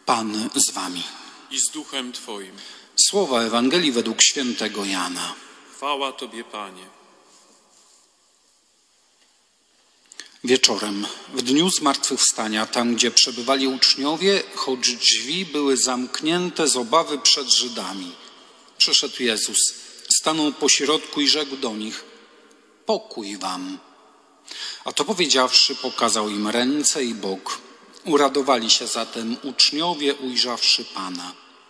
Pan z wami. I z duchem Twoim. Słowa Ewangelii według świętego Jana. Chwała Tobie, Panie. Wieczorem, w dniu zmartwychwstania, tam gdzie przebywali uczniowie, choć drzwi były zamknięte z obawy przed Żydami, przyszedł Jezus, stanął pośrodku i rzekł do nich: pokój wam. A to powiedziawszy, pokazał im ręce i bok. Uradowali się zatem uczniowie, ujrzawszy Pana.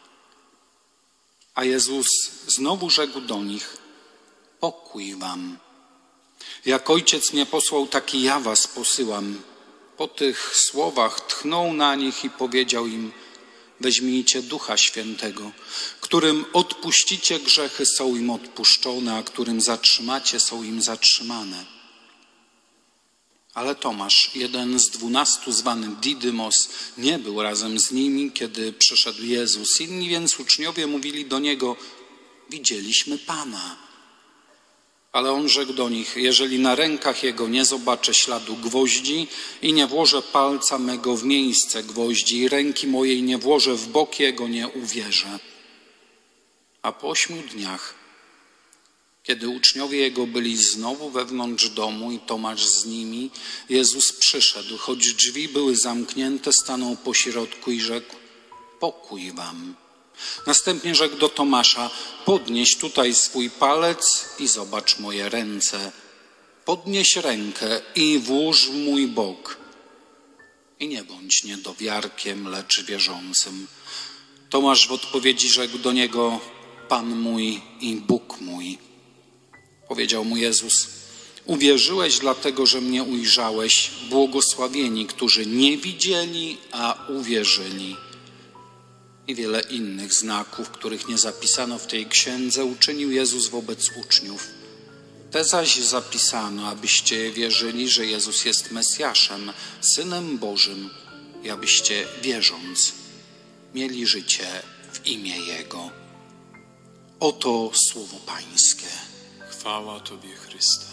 A Jezus znowu rzekł do nich: pokój wam. Jak Ojciec mnie posłał, tak i ja was posyłam. Po tych słowach tchnął na nich i powiedział im: weźmijcie Ducha Świętego, którym odpuścicie grzechy, są im odpuszczone, a którym zatrzymacie, są im zatrzymane. Ale Tomasz, jeden z 12 zwany Didymos, nie był razem z nimi, kiedy przyszedł Jezus. Inni więc uczniowie mówili do Niego: widzieliśmy Pana. Ale On rzekł do nich: jeżeli na rękach Jego nie zobaczę śladu gwoździ i nie włożę palca mego w miejsce gwoździ i ręki mojej nie włożę w bok Jego, nie uwierzę. A po 8 dniach, kiedy uczniowie Jego byli znowu wewnątrz domu i Tomasz z nimi, Jezus przyszedł, choć drzwi były zamknięte, stanął pośrodku i rzekł: pokój wam. Następnie rzekł do Tomasza: podnieś tutaj swój palec i zobacz moje ręce. Podnieś rękę i włóż w mój bok. I nie bądź niedowiarkiem, lecz wierzącym. Tomasz w odpowiedzi rzekł do niego: Pan mój i Bóg mój. Powiedział mu Jezus: uwierzyłeś dlatego, że mnie ujrzałeś. Błogosławieni, którzy nie widzieli, a uwierzyli. I wiele innych znaków, których nie zapisano w tej księdze, uczynił Jezus wobec uczniów. Te zaś zapisano, abyście wierzyli, że Jezus jest Mesjaszem, Synem Bożym, i abyście, wierząc, mieli życie w imię Jego. Oto słowo Pańskie. Chwała Tobie, Chryste.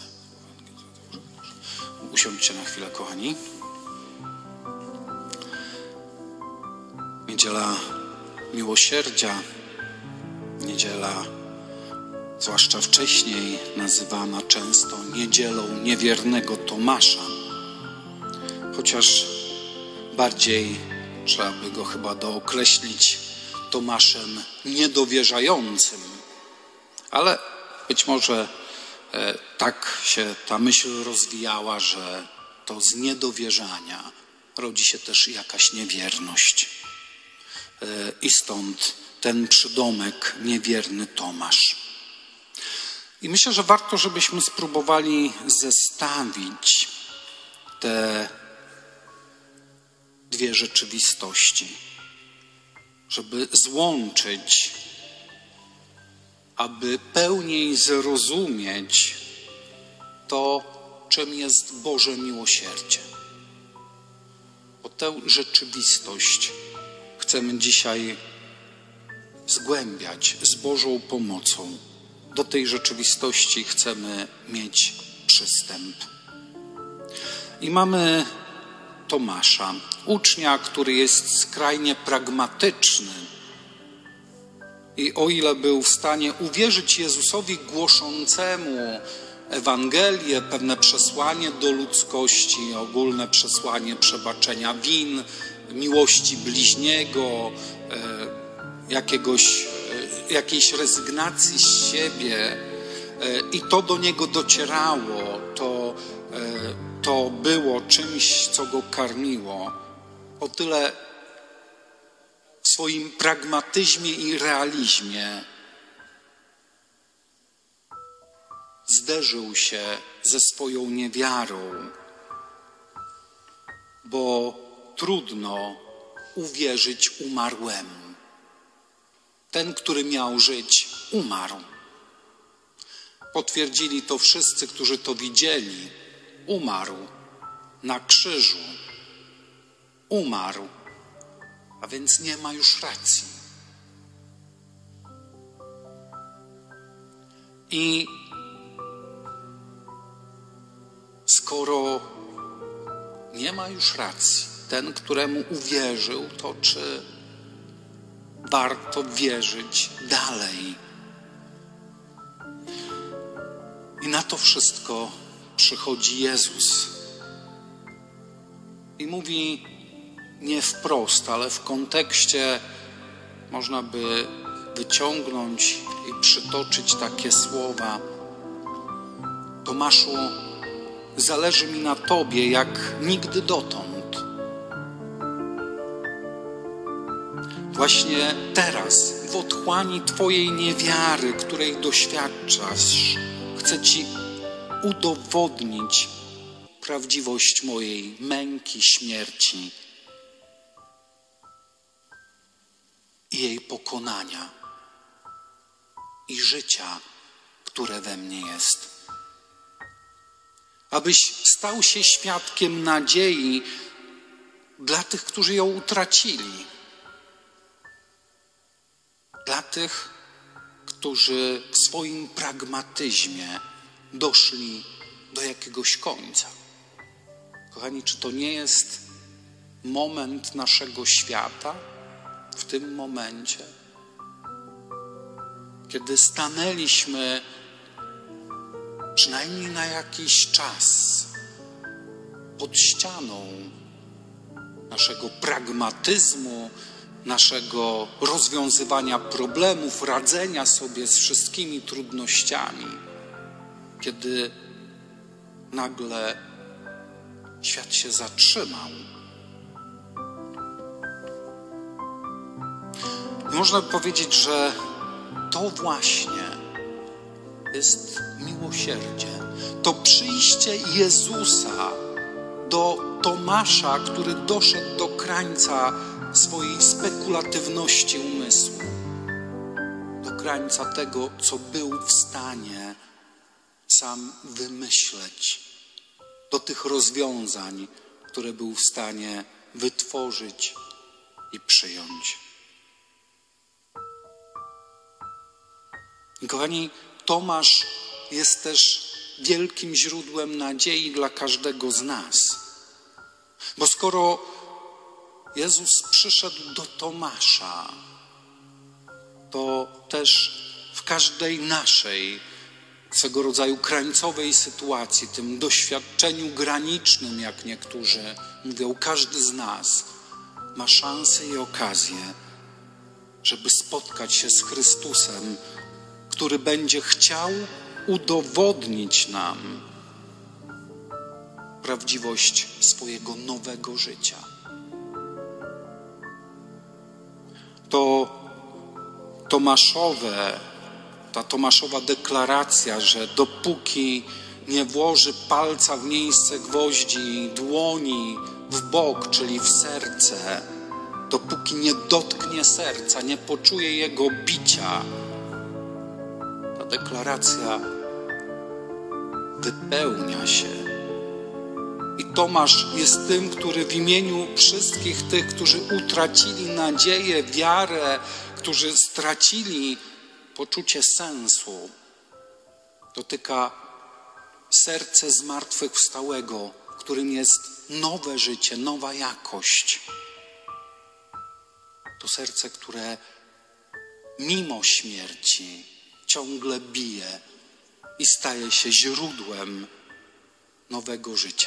Usiądźcie na chwilę, kochani. Niedziela Miłosierdzia, niedziela, zwłaszcza wcześniej nazywana często niedzielą niewiernego Tomasza, chociaż bardziej trzeba by go chyba dookreślić Tomaszem niedowierzającym, ale być może tak się ta myśl rozwijała, że to z niedowierzania rodzi się też jakaś niewierność. I stąd ten przydomek niewierny Tomasz. I myślę, że warto, żebyśmy spróbowali zestawić te dwie rzeczywistości, żeby złączyć, aby pełniej zrozumieć to, czym jest Boże miłosierdzie. Bo tę rzeczywistość chcemy dzisiaj zgłębiać z Bożą pomocą. Do tej rzeczywistości chcemy mieć przystęp. I mamy Tomasza, ucznia, który jest skrajnie pragmatyczny. I o ile był w stanie uwierzyć Jezusowi głoszącemu Ewangelię, pewne przesłanie do ludzkości, ogólne przesłanie przebaczenia win, miłości bliźniego, jakiejś rezygnacji z siebie, i to do niego docierało, to było czymś, co go karmiło. O tyle w swoim pragmatyzmie i realizmie zderzył się ze swoją niewiarą, bo trudno uwierzyć umarłemu. Ten, który miał żyć, umarł. Potwierdzili to wszyscy, którzy to widzieli. Umarł na krzyżu. Umarł, a więc nie ma już racji. I skoro nie ma już racji, ten, któremu uwierzył, to czy warto wierzyć dalej. I na to wszystko przychodzi Jezus. I mówi nie wprost, ale w kontekście można by wyciągnąć i przytoczyć takie słowa: Tomaszu, zależy mi na Tobie jak nigdy dotąd. Właśnie teraz, w otchłani Twojej niewiary, której doświadczasz, chcę Ci udowodnić prawdziwość mojej męki, śmierci i jej pokonania i życia, które we mnie jest. Abyś stał się świadkiem nadziei dla tych, którzy ją utracili. Dla tych, którzy w swoim pragmatyzmie doszli do jakiegoś końca. Kochani, czy to nie jest moment naszego świata w tym momencie, kiedy stanęliśmy przynajmniej na jakiś czas pod ścianą naszego pragmatyzmu, naszego rozwiązywania problemów, radzenia sobie z wszystkimi trudnościami, kiedy nagle świat się zatrzymał. I można by powiedzieć, że to właśnie jest miłosierdzie. To przyjście Jezusa do Tomasza, który doszedł do krańca swojej spekulatywności umysłu, do krańca tego, co był w stanie sam wymyśleć, do tych rozwiązań, które był w stanie wytworzyć i przyjąć. Kochani, Tomasz jest też wielkim źródłem nadziei dla każdego z nas. Bo skoro Jezus przyszedł do Tomasza, to też w każdej naszej swego rodzaju krańcowej sytuacji, tym doświadczeniu granicznym, jak niektórzy mówią, każdy z nas ma szansę i okazję, żeby spotkać się z Chrystusem, który będzie chciał udowodnić nam prawdziwość swojego nowego życia. To ta Tomaszowa deklaracja, że dopóki nie włoży palca w miejsce gwoździ, dłoni w bok, czyli w serce, dopóki nie dotknie serca, nie poczuje jego bicia, ta deklaracja wypełnia się. I Tomasz jest tym, który w imieniu wszystkich tych, którzy utracili nadzieję, wiarę, którzy stracili poczucie sensu, dotyka serce zmartwychwstałego, którym jest nowe życie, nowa jakość. To serce, które mimo śmierci ciągle bije i staje się źródłem nowego życia.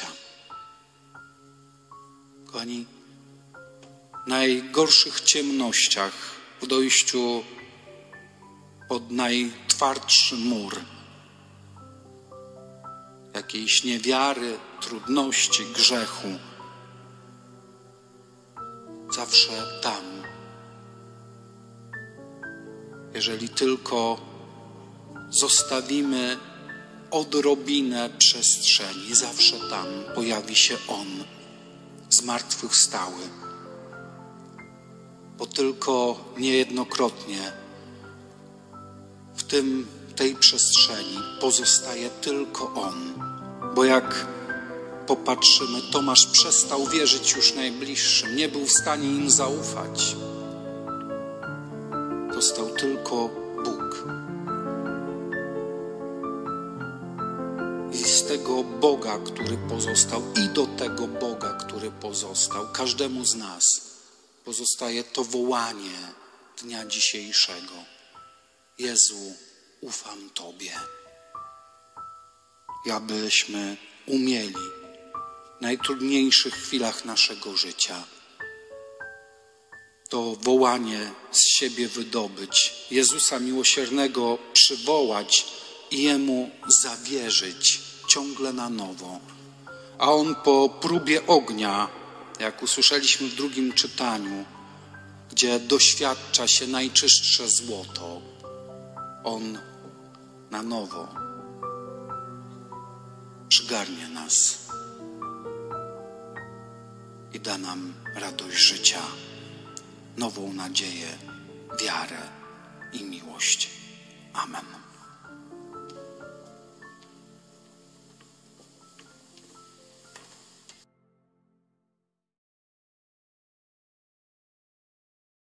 Kochani, w najgorszych ciemnościach, w dojściu pod najtwardszy mur jakiejś niewiary, trudności, grzechu, zawsze tam, jeżeli tylko zostawimy odrobinę przestrzeni, zawsze tam pojawi się On, zmartwychwstały. Bo tylko niejednokrotnie w tej przestrzeni pozostaje tylko On. Bo jak popatrzymy, Tomasz przestał wierzyć już najbliższym, nie był w stanie im zaufać. Został tylko Bóg. I z tego Boga, który pozostał, i do tego Boga, który pozostał, każdemu z nas pozostaje to wołanie dnia dzisiejszego. Jezu, ufam Tobie. I abyśmy umieli w najtrudniejszych chwilach naszego życia to wołanie z siebie wydobyć, Jezusa miłosiernego przywołać i Jemu zawierzyć ciągle na nowo. A On po próbie ognia, jak usłyszeliśmy w drugim czytaniu, gdzie doświadcza się najczystsze złoto, On na nowo przygarnie nas i da nam radość życia, nową nadzieję, wiarę i miłość. Amen.